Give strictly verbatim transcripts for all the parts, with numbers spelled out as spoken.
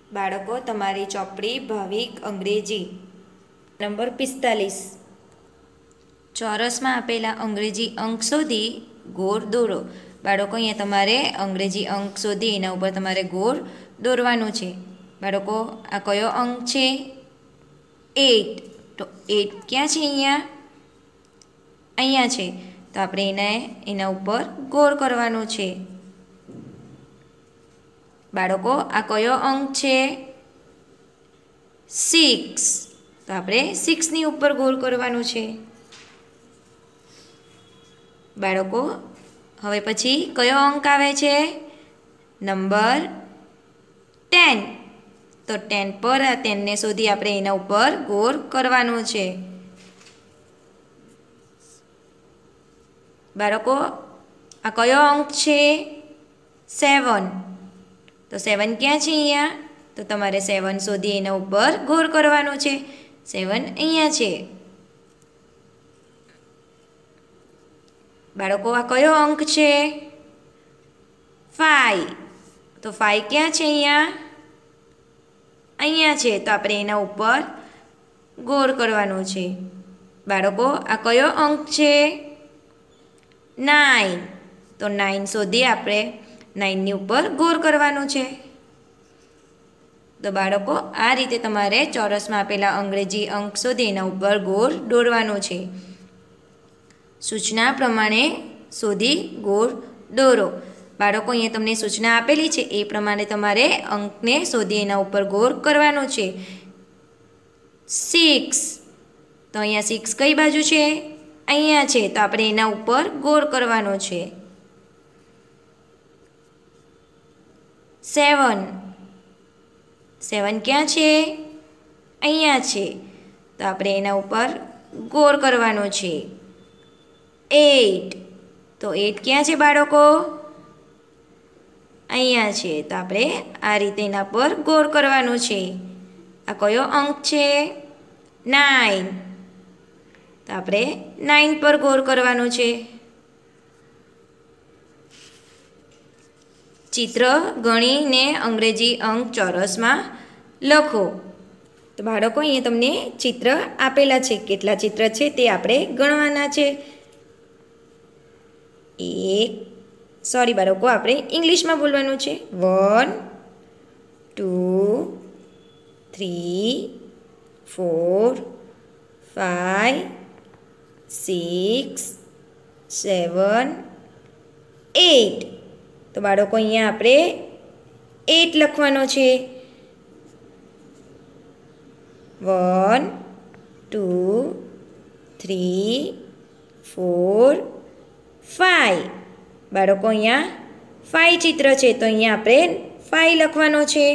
બાળકો તમારી ચોપડી ભાવિક અંગ્રેજી નંબર પિસ્તાલીસ. ચોરસમાં આપેલા અંગ્રેજી અંક શોધી ગોળ દોરો. બાળકો અહીંયા તમારે અંગ્રેજી અંક શોધી એના ઉપર તમારે ગોળ દોરવાનું છે. બાળકો આ કયો અંક છે? એટ. તો એટ ક્યાં છે? અહીંયા અહીંયા છે. તો આપણે એને એના ઉપર ગોળ કરવાનું છે. બાળકો આ કયો અંક છે? સિક્સ. તો આપણે સિક્સની ઉપર ગોળ કરવાનું છે. બાળકો હવે પછી કયો અંક આવે છે? Number ten. તો ટેન પર આ ટેનને શોધી આપણે એના ઉપર ગોળ કરવાનું છે. બાળકો આ કયો અંક છે? સેવન. તો સેવન ક્યાં છે? અહીંયા. તો તમારે સેવન શોધી એના ઉપર ગોળ કરવાનું છે. સેવન અહીંયા છે. બાળકો આ કયો અંક છે? ફાઈવ. તો ફાઈવ ક્યાં છે? અહીંયા અહીંયા છે. તો આપણે એના ઉપર ગોળ કરવાનું છે. બાળકો આ કયો અંક છે? નાઇન. તો નાઇન શોધી આપણે નાઇનની ઉપર ગોળ કરવાનું છે. તો બાળકો આ રીતે તમારે ચોરસમાં આપેલા અંગ્રેજી અંક શોધી એના ઉપર ગોળ દોરવાનું છે. સૂચના પ્રમાણે શોધી ગોળ દોરો. બાળકો અહીંયા તમને સૂચના આપેલી છે એ પ્રમાણે તમારે અંકને શોધી એના ઉપર ગોળ કરવાનું છે. સિક્સ. તો અહીંયા સિક્સ કઈ બાજુ છે? અહીંયા છે. તો આપણે એના ઉપર ગોળ કરવાનો છે. સેવન. સેવન ક્યાં છે? અહીંયા છે. તો આપણે એના ઉપર ગોળ કરવાનો છે. એટ. તો એટ ક્યાં છે બાળકો? અહીંયા છે. તો આપણે આ રીતે એના પર ગોળ કરવાનું છે. આ કયો અંક છે? નાઇન. તો આપણે નાઇન પર ગોળ કરવાનું છે. ચિત્ર ગણીને અંગ્રેજી અંક ચોરસમાં લખો. તો બાળકો અહીંયા તમને ચિત્ર આપેલા છે. કેટલા ચિત્ર છે તે આપણે ગણવાના છે. એક સોરી બાળકો આપણે ઇંગ્લિશમાં બોલવાનું છે. One two three four five six seven eight. તો બાળકો અહીંયા આપણે એટ લખવાનો છે. One two three four five. બાળકો અહીંયા ફાઈવ ચિત્ર છે. તો અહીંયા આપણે ફાઈવ લખવાનો છે.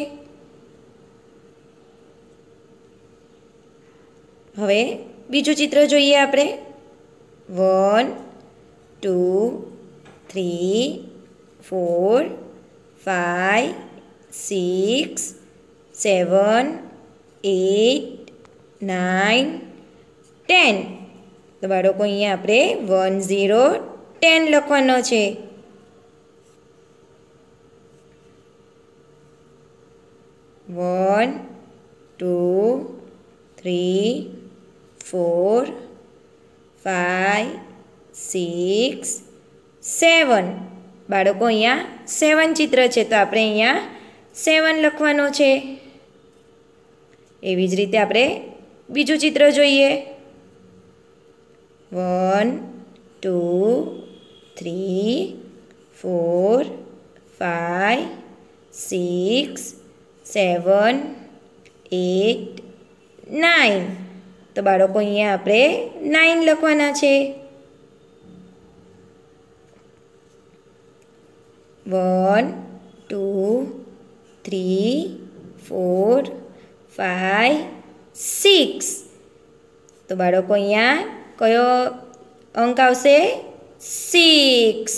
હવે બીજું ચિત્ર જોઈએ આપણે. One two three four five six seven eight nine ten. તો બાળકો અહીંયા આપણે વન ઝીરો ટેન લખવાનો છે. One two three four five six seven. બાળકો અહીંયા સેવન ચિત્ર છે. તો આપણે અહીંયા સેવન લખવાનો છે. એવી જ રીતે આપણે બીજું ચિત્ર જોઈએ. One two three four five six seven eight nine. તો બાળકો અહીંયા આપણે નાઇન લખવાના છે. One two three four five six. તો બાળકો અહીંયા કયો અંક આવશે? સિક્સ.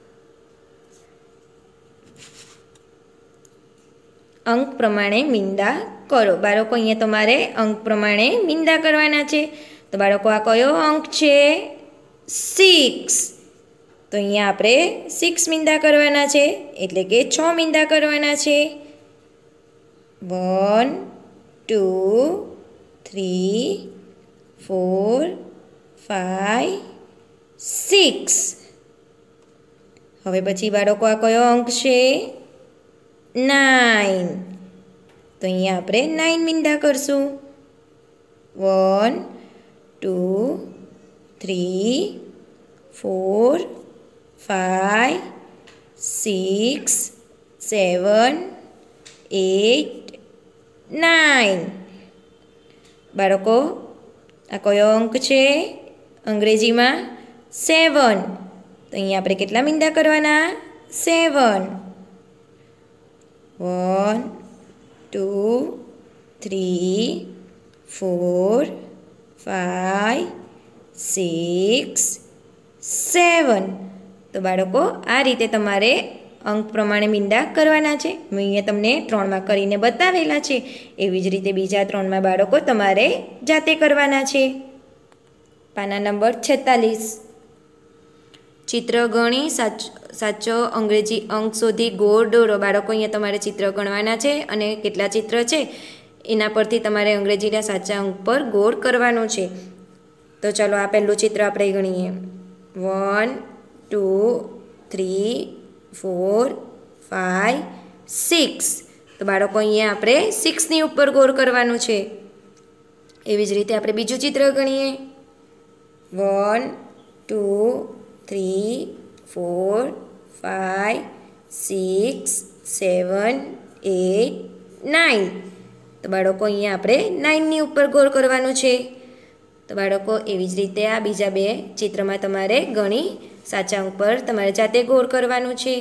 અંક પ્રમાણે મીંડા કરો. બાળકો અહીંયા તમારે અંક પ્રમાણે મીંડા કરવાના છે. તો બાળકો આ કયો અંક છે? સિક્સ. તો અહીંયા આપણે સિક્સ મીંડા કરવાના છે એટલે કે છ મીંડા કરવાના છે. One two three four five six. હવે પછી બાળકો આ કયો અંક છે? નાઇન. તો અહીંયા આપણે નાઇન મીંડા કરશું. One two three four five six seven eight nine. બાળકો આ કયો અંક છે અંગ્રેજીમાં? સેવન. તો અહીંયા આપણે કેટલા મીંડા કરવાના? Seven. One two three four five six seven. તો બાળકો આ રીતે તમારે અંક પ્રમાણે મીંડા કરવાના છે. મેં અહીંયા તમને ત્રણમાં કરીને બતાવેલા છે. એવી જ રીતે બીજા ત્રણમાં બાળકો તમારે જાતે કરવાના છે. પાના નંબર છેતાલીસ. ચિત્ર ગણી સાચ સાચો અંગ્રેજી અંક શોધી ગોળ દોરો. બાળકો અહીંયા તમારે ચિત્ર ગણવાના છે અને કેટલા ચિત્ર છે એના પરથી તમારે અંગ્રેજીના સાચા અંક પર ગોળ કરવાનો છે. તો ચાલો આ પહેલું ચિત્ર આપણે ગણીએ. One two three four five six. તો બાળકો અહીંયા આપણે સિક્સની ઉપર ગોળ કરવાનું છે. એવી જ રીતે આપણે બીજું ચિત્ર ગણીએ. One two three four five six seven eight nine. તો બાળકો અહીંયા આપણે નાઇનની ઉપર ગોળ કરવાનું છે. તો બાળકો એવી જ રીતે આ બીજા બે ચિત્રમાં તમારે ગણી સાચા અંક પર તમારે જાતે ગોળ કરવાનું છે.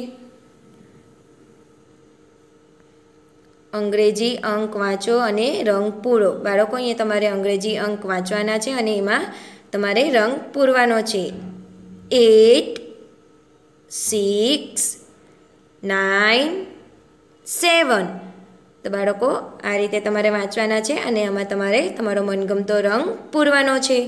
અંગ્રેજી અંક વાંચો અને રંગ પૂરો. બાળકો અહીંયા તમારે અંગ્રેજી અંક વાંચવાના છે અને એમાં તમારે રંગ પૂરવાનો છે. Eight six nine seven. તો બાળકો આ રીતે તમારે વાંચવાના છે અને આમાં તમારે તમારો મનગમતો રંગ પૂરવાનો છે.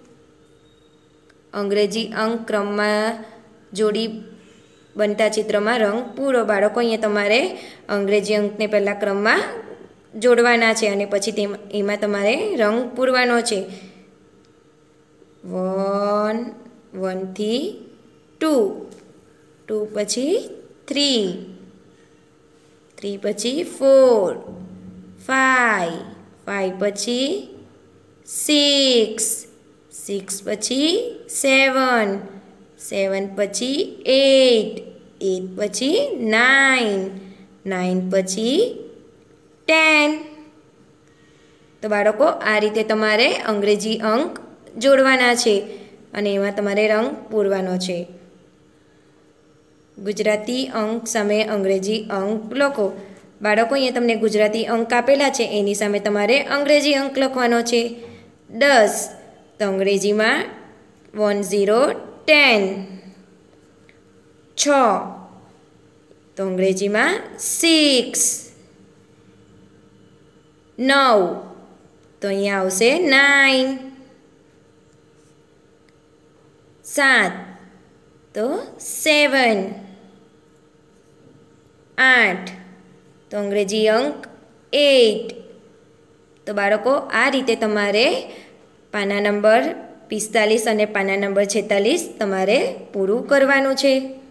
અંગ્રેજી અંક ક્રમમાં જોડી બનતા ચિત્રમાં રંગ પૂરો. બાળકો અહીંયા તમારે અંગ્રેજી અંકને પહેલાં ક્રમમાં જોડવાના છે અને પછી તેમાં એમાં તમારે રંગ પૂરવાનો છે. વન વનથી ટુ, ટુ પછી થ્રી, થ્રી પછી ફોર, ફાઈવ, ફાઈવ પછી સિક્સ, સિક્સ પછી સેવન, સેવન પછી એટ, એટ પછી નાઇન, નાઇન પછી ટેન. તો બાળકો આ રીતે તમારે અંગ્રેજી અંક જોડવાના છે અને એમાં તમારે રંગ પૂરવાનો છે. ગુજરાતી અંક સામે અંગ્રેજી અંક લખો. બાળકો અહીંયા તમને ગુજરાતી અંક આપેલા છે એની સામે તમારે અંગ્રેજી અંક લખવાનો છે. દસ. તો અંગ્રેજીમાં વન ઝીરો ટેન. છ. તો અંગ્રેજીમાં સિક્સ. નવ. તો અહીંયા આવશે નાઇન. સાત. તો સેવન. આઠ. તો અંગ્રેજી અંક એટ. તો બાળકો આ રીતે તમારે પાના નંબર પિસ્તાલીસ અને પાના નંબર છેતાલીસ તમારે પૂરું કરવાનું છે.